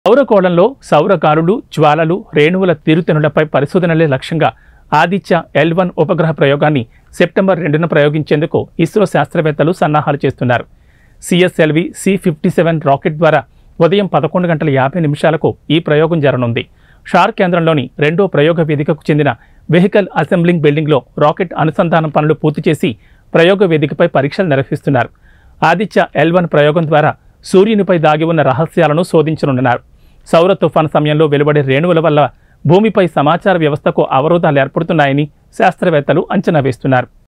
సౌరకోళంలో సౌరగాలులు, జ్వాలలు, రేణువుల తీరుతెన్నులపై పరిశోధనలే లక్ష్యంగా ఆదిత్య L1 ఉపగ్రహ ప్రయోగాన్ని సెప్టెంబర్ 2న ప్రయోగించేందుకు ఇస్రో శాస్త్రవేత్తలు సన్నాహాలు చేస్తున్నారు. CSLV C-57 రాకెట్ ద్వారా ఉదయం 11:50 ఈ ప్రయోగం జరగనుంది. షార్ కేంద్రంలోని రెండో ప్రయోగ వేదికకు చెందిన వెహికల్ అసెంబ్లింగ్ బిల్డింగ్లో రాకెట్ అనుసంధానం పనులు పూర్తి చేసి ప్రయోగ వేదికపై పరీక్షలు నిర్వహిస్తున్నారు. ఆదిత్య L1 ప్రయోగం ద్వారా సూర్యునిపై దాగి ఉన్న రహస్యాలను శోధించనున్నారు. సౌర తుఫాను సమయంలో వెలువడే రేణువుల వల్ల భూమిపై సమాచార వ్యవస్థకు అవరోధాలు ఏర్పడుతున్నాయని శాస్త్రవేత్తలు అంచనా వేస్తున్నారు.